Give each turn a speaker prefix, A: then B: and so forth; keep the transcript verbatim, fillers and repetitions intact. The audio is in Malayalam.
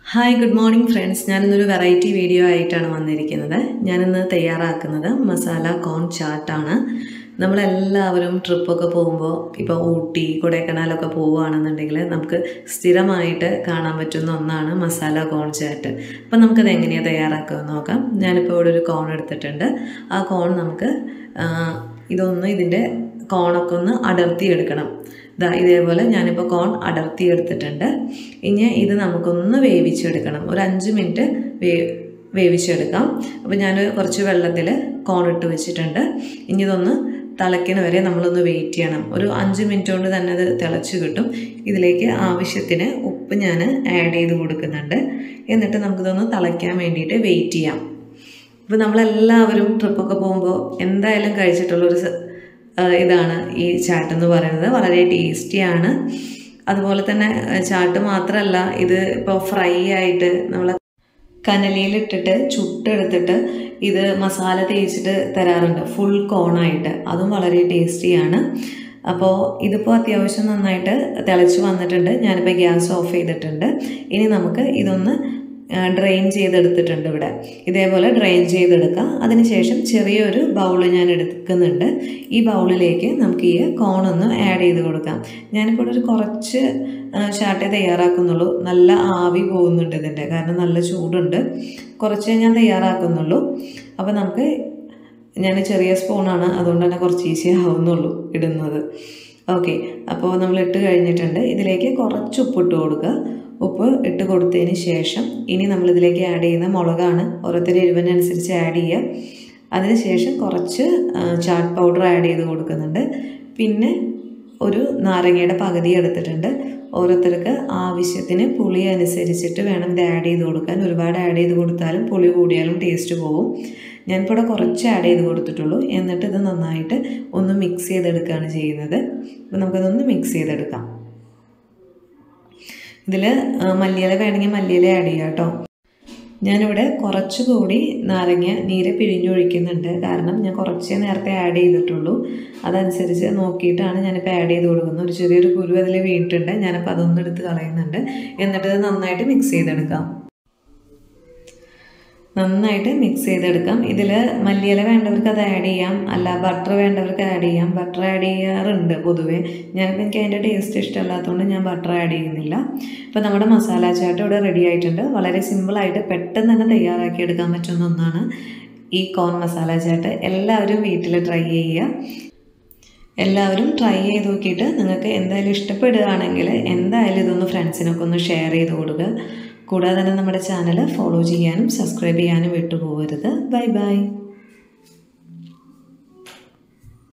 A: Hi good morning friends. ഞാനിന്നൊരു വെറൈറ്റി വീഡിയോ ആയിട്ടാണ് വന്നിരിക്കുന്നത്. ഞാനിന്ന് തയ്യാറാക്കുന്നത് മസാല കോൺ ചാട്ടാണ്. നമ്മളെല്ലാവരും ട്രിപ്പൊക്കെ പോകുമ്പോൾ ഇപ്പോൾ ഊട്ടി കൊടൈക്കനാലൊക്കെ പോവുകയാണെന്നുണ്ടെങ്കിൽ നമുക്ക് സ്ഥിരമായിട്ട് കാണാൻ പറ്റുന്ന ഒന്നാണ് മസാല കോൺ ചാട്ട്. അപ്പം നമുക്കത് എങ്ങനെയാണ് തയ്യാറാക്കുക നോക്കാം. ഞാനിപ്പോൾ ഇവിടെ ഒരു കോൺ എടുത്തിട്ടുണ്ട്. ആ കോൺ നമുക്ക് ഇതൊന്ന് ഇതിൻ്റെ കോണൊക്കെ ഒന്ന് അടർത്തിയെടുക്കണം. ഇതാ ഇതേപോലെ ഞാനിപ്പോൾ കോൺ അടർത്തി എടുത്തിട്ടുണ്ട്. ഇനി ഇത് നമുക്കൊന്ന് വേവിച്ചെടുക്കണം. ഒരു അഞ്ച് മിനിറ്റ് വേ വേവിച്ചെടുക്കാം. അപ്പോൾ ഞാൻ കുറച്ച് വെള്ളത്തിൽ കോൺ ഇട്ട് വെച്ചിട്ടുണ്ട്. ഇനി ഇതൊന്ന് തിളയ്ക്കണ വരെ നമ്മളൊന്ന് വെയിറ്റ് ചെയ്യണം. ഒരു അഞ്ച് മിനിറ്റ് കൊണ്ട് തന്നെ അത് തിളച്ച് കിട്ടും. ഇതിലേക്ക് ആവശ്യത്തിന് ഉപ്പ് ഞാൻ ആഡ് ചെയ്ത് കൊടുക്കുന്നുണ്ട്. എന്നിട്ട് നമുക്കിതൊന്ന് തിളയ്ക്കാൻ വേണ്ടിയിട്ട് വെയിറ്റ് ചെയ്യാം. ഇപ്പോൾ നമ്മളെല്ലാവരും ട്രിപ്പൊക്കെ പോകുമ്പോൾ എന്തായാലും കഴിച്ചിട്ടുള്ളൊരു ഇതാണ് ഈ ചാട്ടെന്ന് പറയുന്നത്. വളരെ ടേസ്റ്റിയാണ്. അതുപോലെ തന്നെ ചാട്ട് മാത്രമല്ല, ഇത് ഇപ്പോൾ ഫ്രൈ ആയിട്ട് നമ്മൾ കനലിലിട്ടിട്ട് ചുട്ടെടുത്തിട്ട് ഇത് മസാല തേച്ചിട്ട് തരാറുണ്ട്, ഫുൾ കോണായിട്ട്. അതും വളരെ ടേസ്റ്റിയാണ്. അപ്പോൾ ഇതിപ്പോൾ അത്യാവശ്യം നന്നായിട്ട് തിളച്ച് വന്നിട്ടുണ്ട്. ഞാനിപ്പോൾ ഗ്യാസ് ഓഫ് ചെയ്തിട്ടുണ്ട്. ഇനി നമുക്ക് ഇതൊന്ന് ഡ്രെയിൻ ചെയ്തെടുത്തിട്ടുണ്ട്. ഇവിടെ ഇതേപോലെ ഡ്രെയിൻ ചെയ്തെടുക്കാം. അതിനുശേഷം ചെറിയൊരു ബൗൾ ഞാൻ എടുക്കുന്നുണ്ട്. ഈ ബൗളിലേക്ക് നമുക്ക് ഈ കോണൊന്ന് ആഡ് ചെയ്ത് കൊടുക്കാം. ഞാനിപ്പോൾ ഒരു കുറച്ച് ചാട്ടേ തയ്യാറാക്കുന്നുള്ളൂ. നല്ല ആവി പോകുന്നുണ്ട് ഇതിൻ്റെ, കാരണം നല്ല ചൂടുണ്ട്. കുറച്ചേ ഞാൻ തയ്യാറാക്കുന്നുള്ളൂ. അപ്പോൾ നമുക്ക് ഞാൻ ചെറിയ സ്പൂണാണ്, അതുകൊണ്ട് തന്നെ കുറച്ച് ഈസി ആവുന്നുള്ളൂ ഇടുന്നത്. ഓക്കെ, അപ്പോൾ നമ്മൾ ഇട്ട് കഴിഞ്ഞിട്ടുണ്ട്. ഇതിലേക്ക് കുറച്ച് ഉപ്പിട്ട് കൊടുക്കുക. ഉപ്പ് ഇട്ട് കൊടുത്തതിന് ശേഷം ഇനി നമ്മളിതിലേക്ക് ആഡ് ചെയ്യുന്ന മുളകാണ്. ഓരോരുത്തരുടെ എരിവിനനുസരിച്ച് ആഡ് ചെയ്യുക. അതിനുശേഷം കുറച്ച് ചാട്ട് പൗഡർ ആഡ് ചെയ്ത് കൊടുക്കുന്നുണ്ട്. പിന്നെ ഒരു നാരങ്ങയുടെ പകുതി എടുത്തിട്ടുണ്ട്. ഓരോരുത്തർക്ക് ആവശ്യത്തിന് പുളി അനുസരിച്ചിട്ട് വേണം ഇത് ആഡ് ചെയ്ത് കൊടുക്കാൻ. ഒരുപാട് ആഡ് ചെയ്ത് കൊടുത്താലും പുളി കൂടിയാലും ടേസ്റ്റ് പോകും. ഞാനിപ്പോൾ ഇവിടെ കുറച്ച് ആഡ് ചെയ്ത് കൊടുത്തിട്ടുള്ളൂ. എന്നിട്ട് ഇത് നന്നായിട്ട് ഒന്ന് മിക്സ് ചെയ്തെടുക്കുകയാണ് ചെയ്യുന്നത്. അപ്പോൾ നമുക്കതൊന്ന് മിക്സ് ചെയ്തെടുക്കാം. ഇതിൽ മല്ലിയില വേണമെങ്കിൽ മല്ലിയില ആഡ് ചെയ്യാം കേട്ടോ. ഞാനിവിടെ കുറച്ചുകൂടി നാരങ്ങ നീര് പിഴിഞ്ഞൊഴിക്കുന്നുണ്ട്. കാരണം ഞാൻ കുറച്ചേ നേരത്തെ ആഡ് ചെയ്തിട്ടുള്ളൂ. അതനുസരിച്ച് നോക്കിയിട്ടാണ് ഞാനിപ്പോൾ ആഡ് ചെയ്ത് കൊടുക്കുന്നത്. ഒരു ചെറിയൊരു കുരു അതിൽ വീണിട്ടുണ്ട്. ഞാനിപ്പോൾ അതൊന്നും എടുത്ത് കളയുന്നുണ്ട്. എന്നിട്ട് ഇത് നന്നായിട്ട് മിക്സ് ചെയ്തെടുക്കാം. നന്നായിട്ട് മിക്സ് ചെയ്തെടുക്കാം. ഇതിൽ മല്ലിയില വേണ്ടവർക്ക് അത് ആഡ് ചെയ്യാം, അല്ല ബട്ടർ വേണ്ടവർക്ക് ആഡ് ചെയ്യാം. ബട്ടർ ആഡ് ചെയ്യാറുണ്ട് പൊതുവേ. ഞാനിപ്പോൾ എനിക്ക് അതിൻ്റെ ടേസ്റ്റ് ഇഷ്ടമല്ലാത്തതുകൊണ്ട് ഞാൻ ബട്ടർ ആഡ് ചെയ്യുന്നില്ല. ഇപ്പോൾ നമ്മുടെ മസാല ചാട്ട് ഇവിടെ റെഡി ആയിട്ടുണ്ട്. വളരെ സിമ്പിളായിട്ട് പെട്ടെന്ന് തന്നെ തയ്യാറാക്കി എടുക്കാൻ പറ്റുന്ന ഒന്നാണ് ഈ കോൺ മസാല ചാട്ട്. എല്ലാവരും വീട്ടിൽ ട്രൈ ചെയ്യുക. എല്ലാവരും ട്രൈ ചെയ്ത് നോക്കിയിട്ട് നിങ്ങൾക്ക് എന്തായാലും ഇഷ്ടപ്പെടുകയാണെങ്കിൽ എന്തായാലും ഇതൊന്ന് ഫ്രണ്ട്സിനൊക്കെ ഒന്ന് ഷെയർ ചെയ്ത് കൊടുക്കുക. കൂടാതെ തന്നെ നമ്മുടെ ചാനൽ ഫോളോ ചെയ്യാനും സബ്സ്ക്രൈബ് ചെയ്യാനും വിട്ടുപോകരുത്. Bye bye.